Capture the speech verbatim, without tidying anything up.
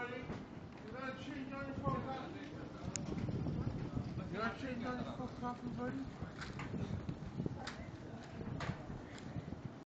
buddy. You're not cheating on your full coffee. You're not cheating on your full coffee, buddy?